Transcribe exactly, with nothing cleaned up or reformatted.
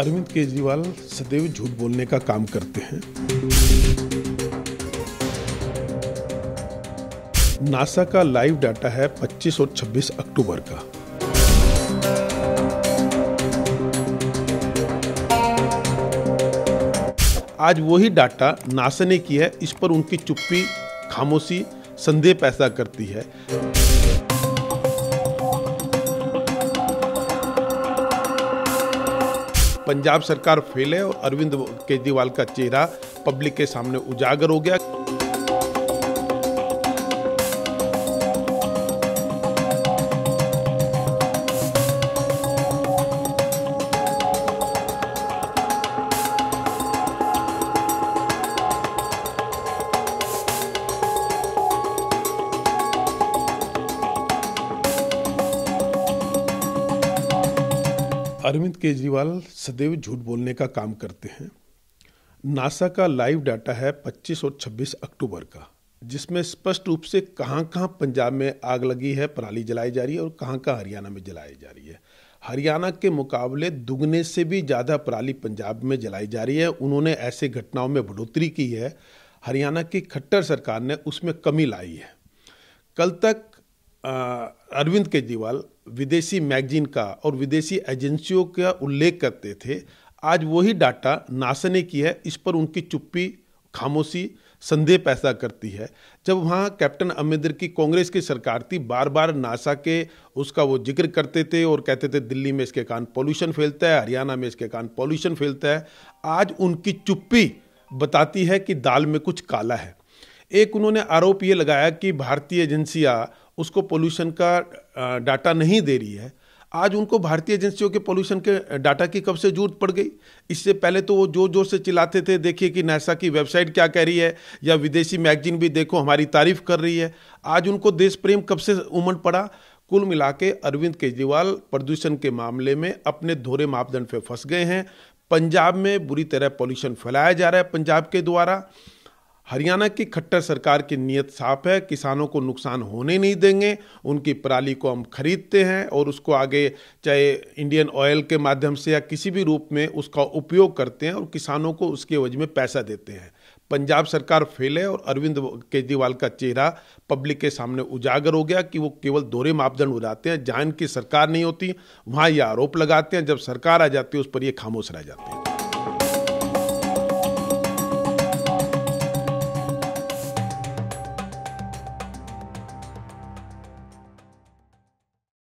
अरविंद केजरीवाल सदैव झूठ बोलने का काम करते हैं। नासा का लाइव डाटा है पच्चीस और छब्बीस अक्टूबर का। आज वही डाटा नासा ने की है, इस पर उनकी चुप्पी, खामोशी संदेह पैदा करती है। पंजाब सरकार फेल है और अरविंद केजरीवाल का चेहरा पब्लिक के सामने उजागर हो गया। अरविंद केजरीवाल सदैव झूठ बोलने का काम करते हैं। नासा का लाइव डाटा है पच्चीस और छब्बीस अक्टूबर का, जिसमें स्पष्ट रूप से कहां कहां पंजाब में आग लगी है, पराली जलाई जा रही है और कहां कहां हरियाणा में जलाई जा रही है। हरियाणा के मुकाबले दुगने से भी ज़्यादा पराली पंजाब में जलाई जा रही है। उन्होंने ऐसे घटनाओं में बढ़ोतरी की है। हरियाणा की खट्टर सरकार ने उसमें कमी लाई है। कल तक अरविंद केजरीवाल विदेशी मैगजीन का और विदेशी एजेंसियों का उल्लेख करते थे। आज वही डाटा नासा ने की है, इस पर उनकी चुप्पी, खामोशी संदेह पैदा करती है। जब वहाँ कैप्टन अमरिंदर की कांग्रेस की सरकार थी, बार बार नासा के उसका वो जिक्र करते थे और कहते थे दिल्ली में इसके कारण पॉल्यूशन फैलता है, हरियाणा में इसके कारण पॉल्यूशन फैलता है। आज उनकी चुप्पी बताती है कि दाल में कुछ काला है। एक उन्होंने आरोप ये लगाया कि भारतीय एजेंसियां उसको पोल्यूशन का डाटा नहीं दे रही है। आज उनको भारतीय एजेंसियों के पोल्यूशन के डाटा की कब से जरूरत पड़ गई? इससे पहले तो वो जोर जोर से चिल्लाते थे, देखिए कि नासा की वेबसाइट क्या कह रही है, या विदेशी मैगजीन भी देखो हमारी तारीफ कर रही है। आज उनको देश प्रेम कब से उमड़ पड़ा? कुल मिला के अरविंद केजरीवाल प्रदूषण के मामले में अपने दोहरे मापदंड पे फंस गए हैं। पंजाब में बुरी तरह पॉल्यूशन फैलाया जा रहा है पंजाब के द्वारा। हरियाणा की खट्टर सरकार की नीयत साफ है, किसानों को नुकसान होने नहीं देंगे। उनकी पराली को हम खरीदते हैं और उसको आगे चाहे इंडियन ऑयल के माध्यम से या किसी भी रूप में उसका उपयोग करते हैं और किसानों को उसके एवज में पैसा देते हैं। पंजाब सरकार फेल है और अरविंद केजरीवाल का चेहरा पब्लिक के सामने उजागर हो गया कि वो केवल दोहरे मापदंड उड़ाते हैं। जहाँ इनकी सरकार नहीं होती वहाँ ये आरोप लगाते हैं, जब सरकार आ जाती है उस पर ये खामोश रह जाते हैं।